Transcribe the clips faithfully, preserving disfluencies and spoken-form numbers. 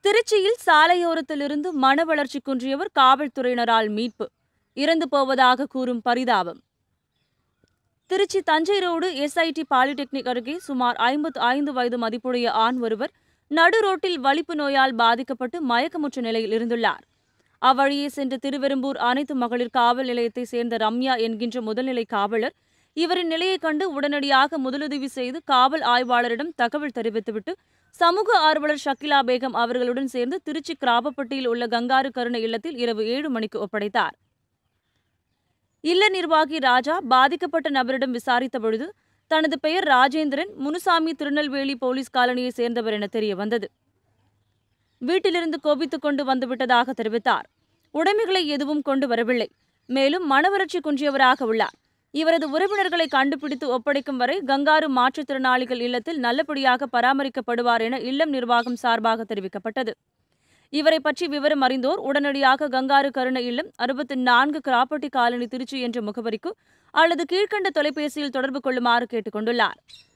திருச்சியில் சாலையோரத்திலிருந்து மன வளர்ச்சி குன்றியவர் காவல்துறையினரால் மீட்பு, இறந்து போவதாக கூறும் பரிதாபம். Trichy Thanjai road SIT polytechnic அருகே சுமார் ஐம்பத்து ஐந்து வயது மதிப்புடைய ஆண் ஒருவர் நடு ரோட்டில் வலிப்பு நோயால் பாதிக்கப்பட்டு மயக்கமுற்ற நிலையில் இருந்துள்ளார். அவ்வழியே சென்ற திருவெரும்பூர் அனைத்து மகளிர் காவல் நிலையத்தை சேர்ந்த ரம்யா என்கின்ற முதல்நிலை காவலர் இவரின் நிலையை கண்டு உடனடியாக முதலுதவி செய்து காவல் ஆய்வாளரிடம் தகவல் தெரிவித்துவிட்டு சமூக ஆர்வலர் ஷக்கிலா பேகம் அவர்களுடன் சேர்ந்து திருச்சி கிராப்பப்பட்டியில் உள்ள கங்காரு கருணை இல்லத்தில் இரவு ஏழு மணிக்கு ஒப்படைத்தார். இல்ல நிர்வாகி ராஜா பாதிக்கப்பட்ட நபரிடம் விசாரித்த பொழுது தனது பெயர் ராஜேந்திரன், முனுசாமி, திருநெல்வேலி போலீஸ் காலனியை சேர்ந்தவர் என தெரிய வந்தது. வீட்டிலிருந்து கோபித்துக் கொண்டு வந்துவிட்டதாக தெரிவித்தார். உடைமைகளை எதுவும் கொண்டு வரவில்லை. மேலும் மனவளர்ச்சி குன்றியவராக உள்ளார். இவரது உறவினர்களை கண்டுபிடித்து ஒப்படைக்கும் வரை கங்காரு மாற்றுத்திறனாளிகள் இல்லத்தில் நல்லபடியாக பராமரிக்கப்படுவார் என இல்லம் நிர்வாகம் சார்பாக தெரிவிக்கப்பட்டது. இவரை பற்றி விவரம் அறிந்தோர் உடனடியாக கங்காரு கருணை இல்லம், அறுபத்தி நான்கு கிராப்பட்டி காலனி, திருச்சி என்ற முகவரிக்கு அல்லது கீழ்கண்ட தொலைபேசியில் தொடர்பு கொள்ளுமாறு கேட்டுக் கொண்டுள்ளார்.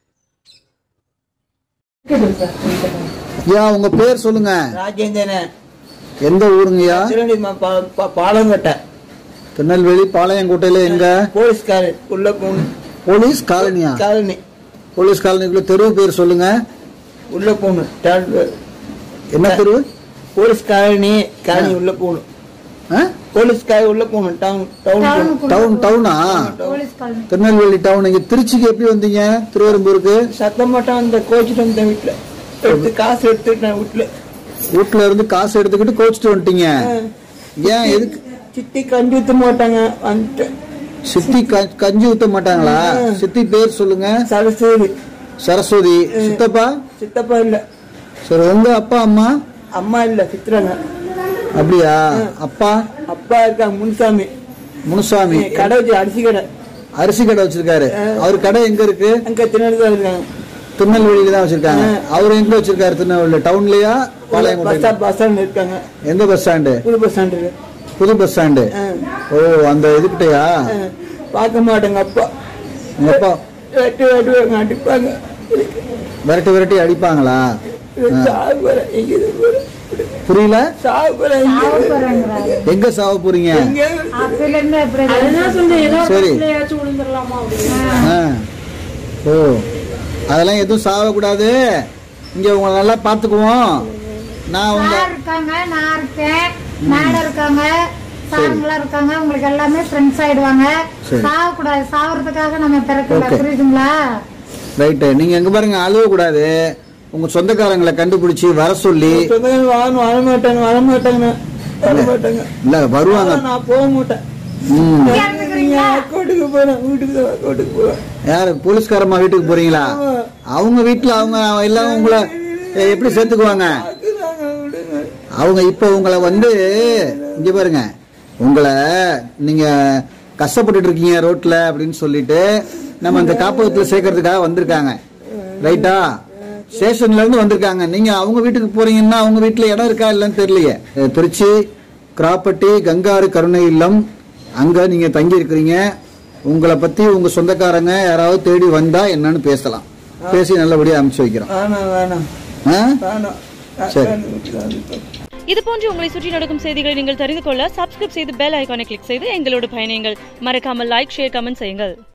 உங்க பேர் சொல்லுங்க. ராஜேந்திரன். எந்த ஊருங்கய்யா? பாலங்கோட்டை. திருநெல்வேலி பாளையங்கோட்டையில எங்க? போலீஸ் காலனி உள்ள போகணும். போலீஸ் காலனியா? காலனி. போலீஸ் காலனிக்குள்ள தெருவு பேர் சொல்லுங்க. உள்ள போகணும். என்ன தெருவு? Police colony. காலனி உள்ள போகணும். போலீஸ் காலனி உள்ள போகணும். டவுன் டவுன் டவுனா? திருநெல்வேலி டவுன். இங்க திருச்சிக்கு எப்படி வந்தீங்க? திருவெரும்பூருக்கு சத்தம் மட்டும் அந்த கோச்சிட்டு வந்த வீட்டுல எடுத்து காசு எடுத்துட்டேன். வீட்டுல வீட்டுல இருந்து காசு எடுத்துக்கிட்டு கோச்சிட்டு வந்துட்டீங்க. ஏன் எதுக்கு? சித்தி கஞ்சி ஊத்த மாட்டாங்க. வந்துட்டு சித்தி கஞ்சி ஊத்த மாட்டாங்களா? சித்தி பேர் சொல்லுங்க. சரஸ்வதி. சரஸ்வதி. சித்தப்பா? சித்தப்பா இல்ல. சரி, உங்க அப்பா அம்மா? அம்மா இல்ல, சித்திரங்க. அப்படியா? அப்பா? அப்பா இருக்காங்க. முனுசாமி. முனுசாமி கடை வச்சு அரிசி கடை. அரிசி கடை வச்சிருக்காரு. அவர் கடை எங்க இருக்கு? அங்க திருநெல்வேலி இருக்காங்க. திருநெல்வேலியில தான் வச்சிருக்காங்க. அவர் எங்க வச்சிருக்காரு? திருநெல்வேலி டவுன்லயா பாளையங்கோட்டை? பஸ் ஸ்டாண்ட் இருக்காங்க. எந்த பஸ் ஸ்டாண்டு? புது பஸ் ஸ்டாண்டு. புது பஸ் ஸ்டாண்டு. ஓ, அந்த இதுக்கிட்டயா? பார்க்க மாட்டாங்க அப்பா. உங்க அப்பா வெட்டி வெட்டி அடிப்பாங்க. விரட்டி விரட்டி அடிப்பாங்களா? புரியல. எங்க சாவ போறீங்க? சரி. ஓ, அதெல்லாம் எதுவும் சாவ கூடாது. இங்க உங்களை நல்லா பாத்துக்குவோம். நான் உங்க இருக்காங்க, நான் இருக்கேன், மேடம் இருக்காங்க, சாருங்களா இருக்காங்க. உங்களுக்கு எல்லாமே ஃப்ரெண்ட்ஸ் ஆயிடுவாங்க. சாவ கூடாது. சாவறதுக்காக நம்ம பிறக்கல. புரியுதுங்களா? ரைட்டு. நீங்க எங்க பாருங்க, அழுவ கூடாது. உங்க சொந்தக்காரங்களை கண்டுபிடிச்சு வர சொல்லி. வர மாட்டாங்க வர மாட்டாங்க வர மாட்டாங்க இல்ல, வருவாங்க. நான் போக மாட்டேன். கோட்டுக்கு போறேன். வீட்டுக்கு கோட்டுக்கு போறேன். யாரு? போலீஸ்காரம்மா வீட்டுக்கு போறீங்களா? அவங்க வீட்டுல அவங்க எல்லாம் உங்களை எப்படி சேர்த்துக்குவாங்க? அவங்க இப்ப உங்களை வந்து இங்க பாருங்க, உங்களை நீங்க கஷ்டப்பட்டு இருக்கீங்க ரோட்ல அப்படின்னு சொல்லிட்டு நம்ம இந்த காப்பகத்துல சேர்க்கறதுக்காக வந்திருக்காங்க. ரைட்டா? ஸ்டேஷன்ல இருந்து வந்திருக்காங்க. நீங்க அவங்க வீட்டுக்கு போறீங்கன்னா அவங்க வீட்டுல இடம் இருக்கா இல்லன்னு தெரியலையே. திருச்சி கிராப்பட்டி கங்காரு கருணை இல்லம், அங்க நீங்க தங்கி இருக்கிறீங்க. உங்களை பத்தி உங்க சொந்தக்காரங்க யாராவது தேடி வந்தா என்னன்னு பேசலாம். பேசி நல்லபடியா அனுப்பிச்சு வைக்கிறோம். சரி. இதுபோன்று உங்களை சுற்றி நடக்கும் செய்திகளை நீங்கள் தெரிந்து கொள்ள சப்ஸ்கிரைப் செய்து பெல் ஐகானை கிளிக் செய்து எங்களோடு பயணியுங்கள். மறக்காமல் லைக், ஷேர், கமெண்ட் செய்யுங்கள்.